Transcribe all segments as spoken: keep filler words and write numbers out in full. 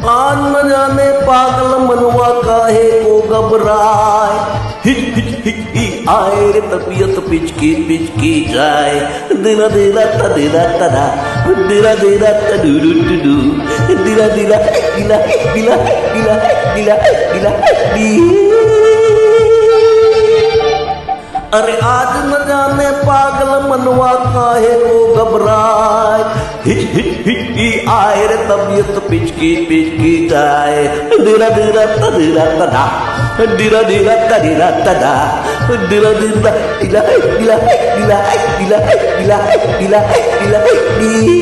आज न जाने पागल मनवा काहे को घबराए, हिच हिच हिच ही आए रे तबीयत पिचकी पिचकी जाए, दिला दिला तदिला तदा, दिला दिला तदुरु तुदु, दिला दिला दिला दिला दिला दिला दिला दी। अरे आज न जाने पागल मनवा काहे को घबराए, हिच हिच हिच ही आए रे तबीयत पिचकी पिचकी जाए, दिला दिला तदिला तदा, दिला दिला तदिला तदा, दिला दिला दिला दिला दिला दिला दिला दिला दिला दी।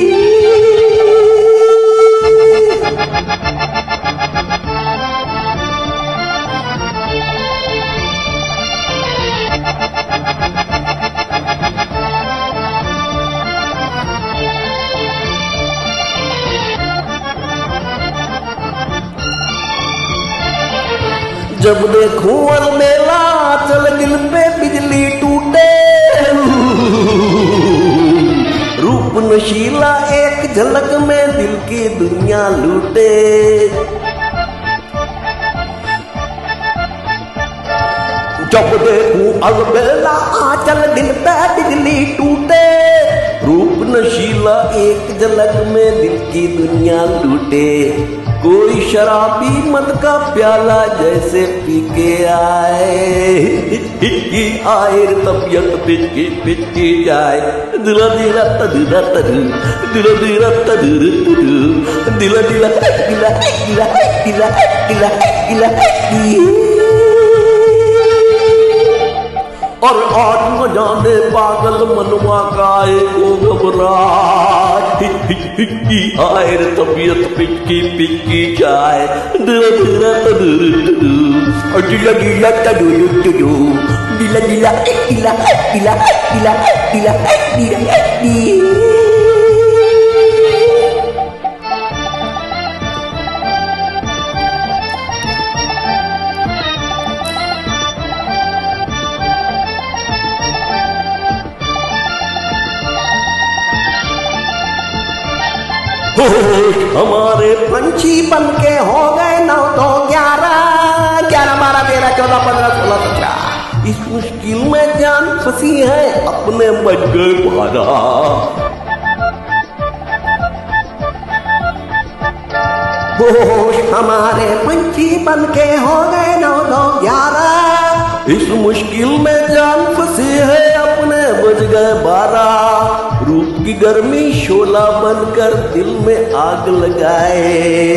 जब देखूं अलबेला चल दिल पे बिजली टूटे, रूप नशीला एक झलक में दिल की दुनिया लूटे। जब देखूं अलबेला चल दिल पे बिजली टूटे, रूप नशीला एक झलक में दिल की दुनिया लूटे। कोई शराबी मद का प्याला जैसे पी के आए, आए तबीयत पिचकी पिचकी जाए, दिला दिला तदिला तदु, दिला दिला तदुरु तुदु, दिला दिला दिला दिला दिला दिला दिला दी। और आज न जाने पागल मनवा काहे को घबराए, आए रे तबीयत पिचकी पिचकी जाए, दिला दिला तदुरु तुदु, दिला दिला तदुरु तुदु, दिला दिला दिला दिला दिला दिला दिला दी। हमारे पंछी बन के हो गए नौ दो ग्यारह, ग्यारह बारह तेरह चौदह पंद्रह सोलह सत्रह, इस मुश्किल में जान फंसी है अपने बच गए बारह। हमारे पंछी बन के हो गए नौ दो ग्यारह, इस मुश्किल में जान फंसी है अपने बज गए बारह। रूप की गर्मी शोला बनकर दिल में आग लगाए,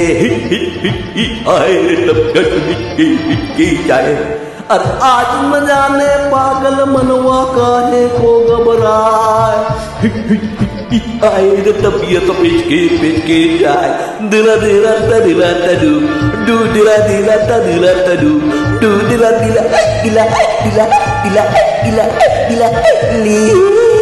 आए तब की जाए। अरे आज न जाने पागल मनवा काहे को घबराए, आए तबीयत पिचकी पिचकी जाए, दिला दिला तदिला तदु, दू दिला दिला तदिला तदु, दू दिला दिला दिला दिला दिला दिला दिला ली।